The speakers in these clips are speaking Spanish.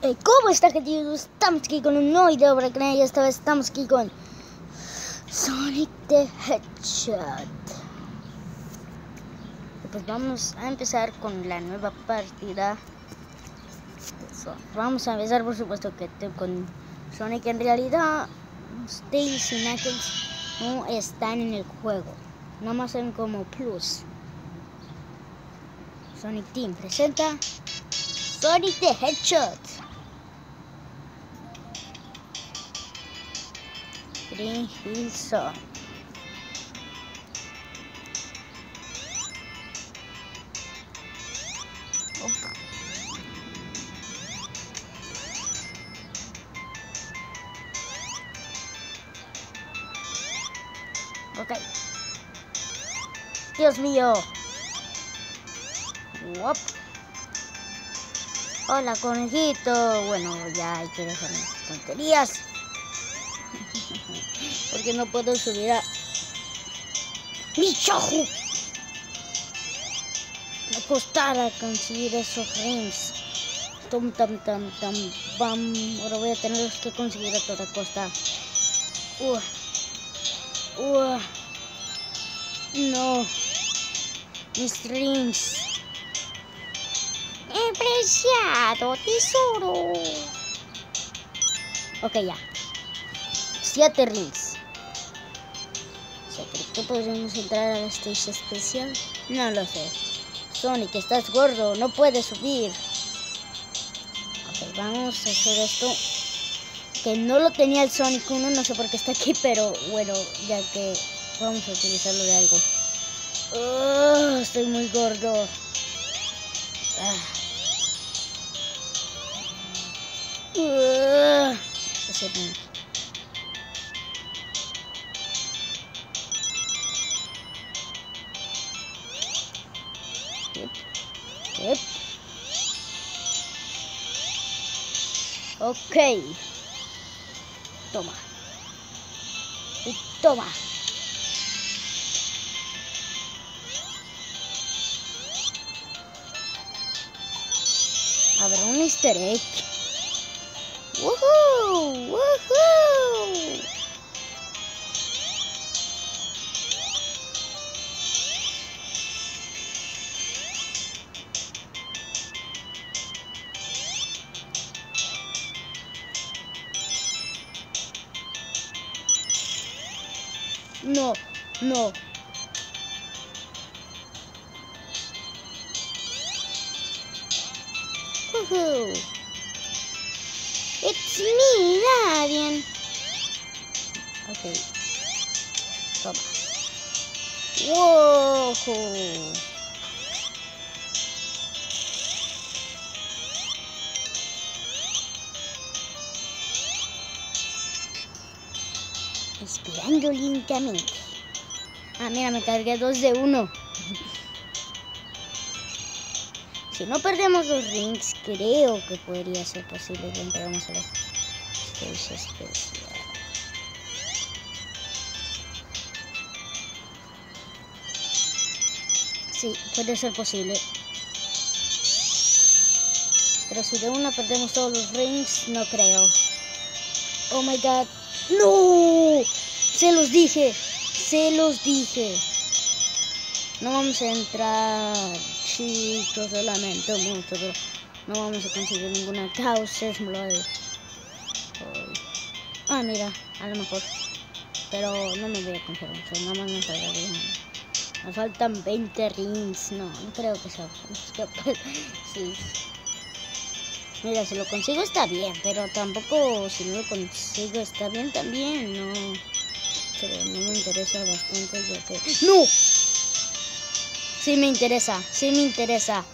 ¿Cómo está, gente? Estamos aquí con un nuevo video para el canal y esta vez estamos aquí con Sonic the Hedgehog. Pues vamos a empezar con la nueva partida. Vamos a empezar, por supuesto, que con Sonic. En realidad Tails y Knuckles no están en el juego, nada más son como plus. Sonic Team presenta Sonic the Hedgehog. Green Hill Zone. Ok. Dios mío. Wop. Hola, conejito. Bueno, ya hay que dejar las tonterías. Porque no puedo subir a mi chojo. Me costará conseguir esos rings. Tum tam tam tam bam. Ahora voy a tener que conseguir a toda costa. No. Mis rings. Preciado tesoro. Ok, ya. 7 rings. ¿Creo que podremos entrar a la stage especial? No lo sé. Sonic, estás gordo, no puedes subir. Ok, vamos a hacer esto. Que no lo tenía el Sonic 1, no sé por qué está aquí, pero bueno, ya que vamos a utilizarlo de algo. Estoy muy gordo. Ok. Toma. Y toma. A ver, un easter egg. ¡Woohoo! ¡Woohoo! No, no. Woohoo! It's me, Radian. Ok. Toma. Woohoo! Esperando lentamente. Ah, mira, me cargué 2 de 1. Si no perdemos los rings, creo que podría ser posible que entremos a la stage especial. Sí, puede ser posible. Pero si de una perdemos todos los rings, no creo. Oh my god. ¡No! Se los dije. Se los dije. No vamos a entrar, chicos. Lo lamento mucho, pero no vamos a conseguir ninguna Causer Blood. Ah, mira, a lo mejor. Pero no me voy a confiar mucho. Nada más me faltaría. Me faltan 20 rings. No, no creo que sea. Sí. Mira, si lo consigo está bien, pero tampoco si no lo consigo está bien también, no. Pero no me interesa bastante ya que... ¡No! Sí me interesa, sí me interesa.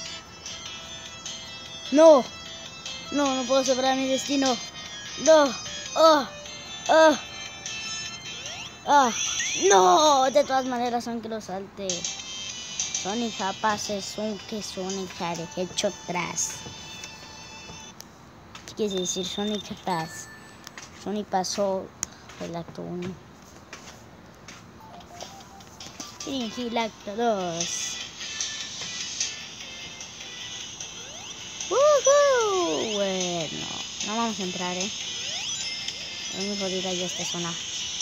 No. No, no puedo sobrar mi destino. No. No, de todas maneras, aunque lo salte. Sonic capaz es un que Sonic ha hecho atrás. ¿Qué quiere decir Sonic capaz? Sonic pasó el acto 1. Y el acto 2. ¡Woohoo! Bueno. vamos a entrar, Es muy jodida ya esta zona.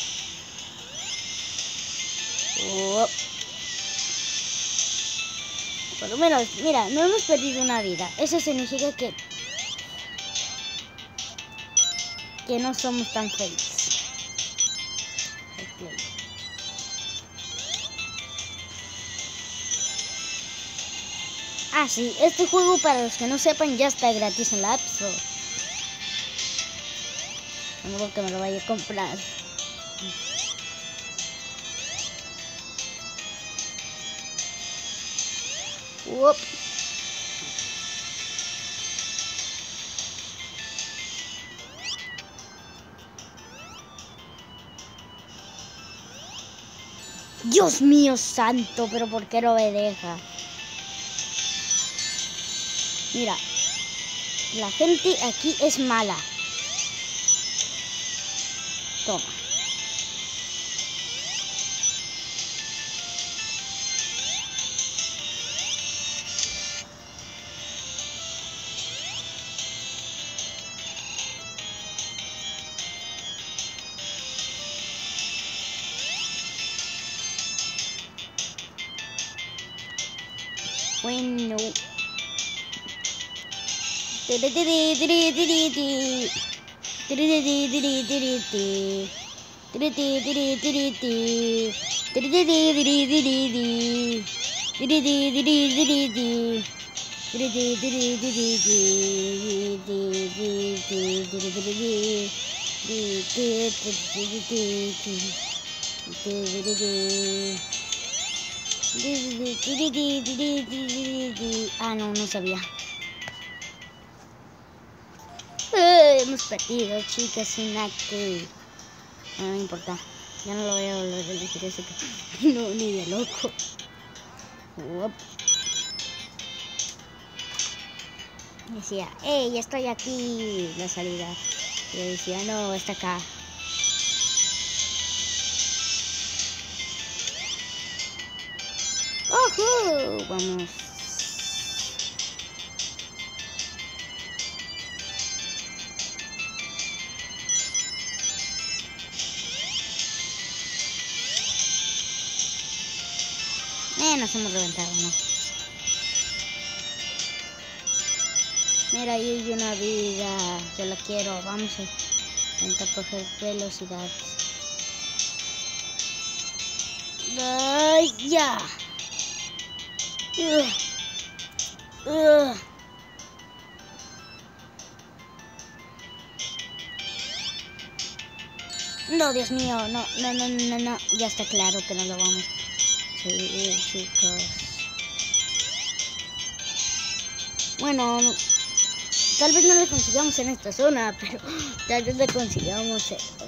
Por lo menos, mira, no hemos perdido una vida. Eso significa que no somos tan felices. Ah, sí, este juego, para los que no sepan, ya está gratis en la App Store. No creo que me lo vaya a comprar. Uop. Dios mío santo, pero ¿por qué no me deja? Mira, la gente aquí es mala. Toma. Bueno. Ah, no sabía. Hemos perdido, chicas, sin acto. No me importa. Ya no lo voy a volver a elegir ese que... No, ni de loco. Uop. Decía, ya estoy aquí. La salida. Y yo decía, no, está acá. ¡Ojo! Vamos. Nos hemos reventado, ¿no? Mira, ahí hay una vida. Yo la quiero. Vamos a intentar coger velocidad. ¡Ay, ya! No, Dios mío, no. Ya está claro que no lo vamos a seguir, chicos. Bueno, tal vez no lo consigamos en esta zona, pero tal vez lo consigamos en otra.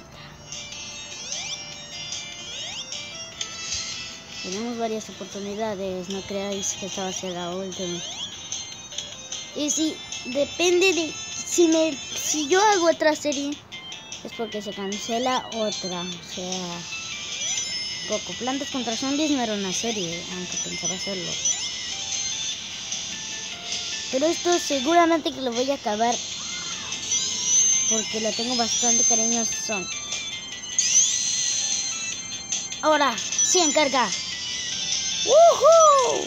Tenemos varias oportunidades, no creáis que esta va a ser la última. Y si depende de si yo hago otra serie, es porque se cancela otra. O sea, Goku Plantas contra Zombies no era una serie, aunque pensaba hacerlo. Pero esto seguramente que lo voy a acabar, porque le tengo bastante cariño a Sonic. Ahora, sí, encarga. ¡Woohoo!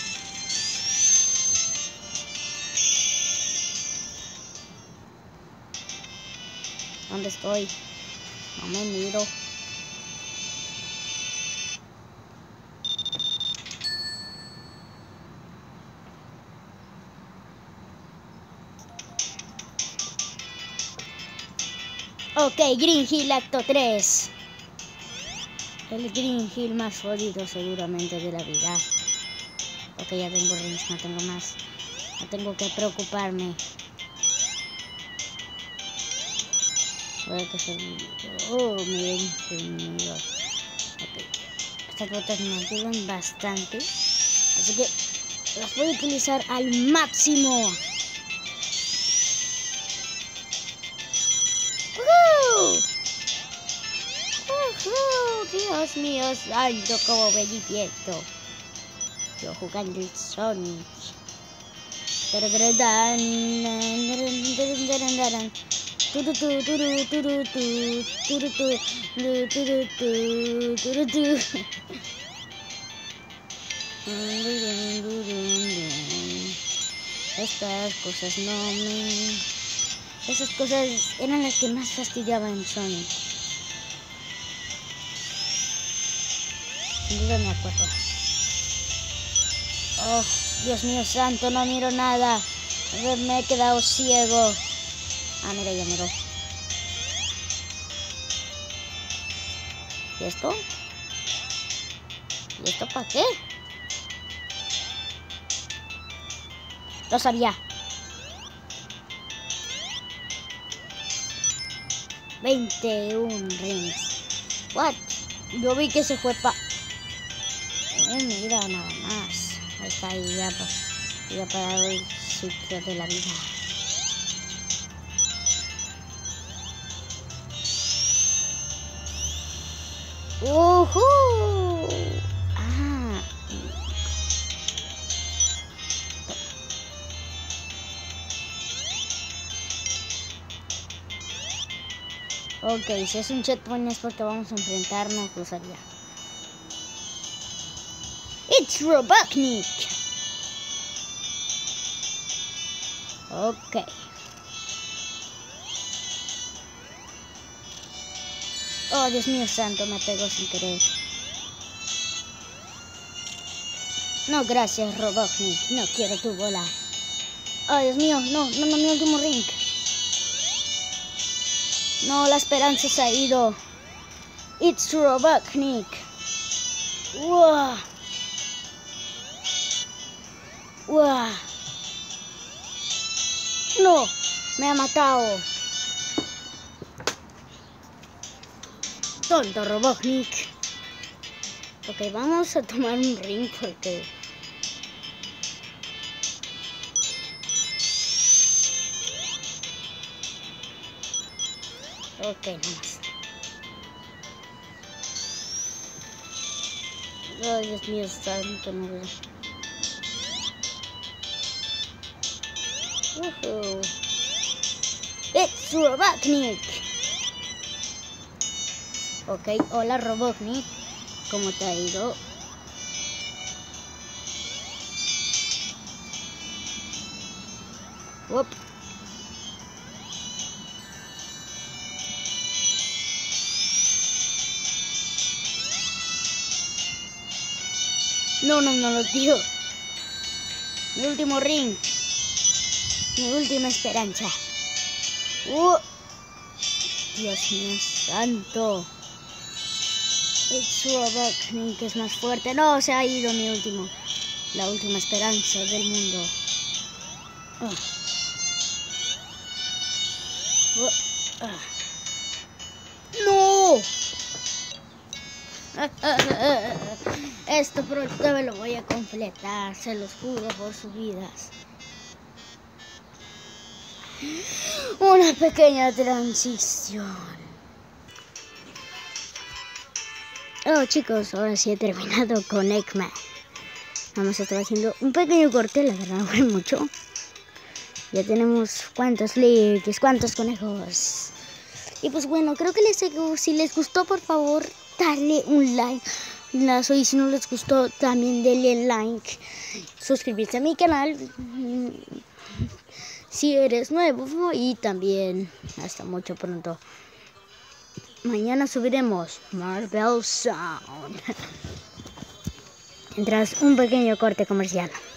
¿Dónde estoy? No me miro. Ok, Green Hill Acto 3. El Green Hill más jodido seguramente de la vida. Ok, ya tengo rings, no tengo más. No tengo que preocuparme. Voy a coger... Oh, miren. Ok. Estas botas me ayudan bastante. Así que las voy a utilizar al máximo. Dios mío santo, como me divierto. Yo jugando el Sonic. taran. Turu tu turu turu tu turu tu turu tu turu tu. Estas cosas no me... Esas cosas eran las que más fastidiaban en Sonic. Sin duda me acuerdo. Oh, Dios mío santo, no miro nada. Me he quedado ciego. Ah, mira, ya miro. ¿Y esto? ¿Y esto para qué? Lo sabía. 21 rings. What? Yo vi que se fue mira, nada más. Ahí está, ya para el sitio de la vida. Ah. Ok, si es un checkpoint es porque vamos a enfrentarnos, lo sabía. It's Robotnik. Ok. Oh, Dios mío santo, me pegó sin querer. No, gracias, Robotnik. No quiero tu bola. Oh, Dios mío, no, mi último ring. No, la esperanza se ha ido. It's Robotnik. Wow. Wow. No, me ha matado. Tonto Robotnik. Ok, vamos a tomar un ring porque... Ok, nomás. Oh, Dios mío santo, no veo. It's Robotnik. Ok, hola Robotnik. ¿Cómo te ha ido? Up. No, tío. Mi último ring. Mi última esperanza. Dios mío santo. It's Robotnik es más fuerte. No, se ha ido la última esperanza del mundo. ¡No! Esto pronto me lo voy a completar, se los juro por sus vidas. Una pequeña transición. Oh chicos, ahora sí he terminado con Eggman. Vamos a estar haciendo un pequeño corte, la verdad no fue mucho. Ya tenemos cuántos leaks, cuántos conejos. Y pues bueno, creo que si les gustó, por favor, darle un like. Y si no les gustó, también denle like. Suscribirse a mi canal si eres nuevo. Y también, hasta mucho pronto. Mañana subiremos Marvel Sound. Tras un pequeño corte comercial.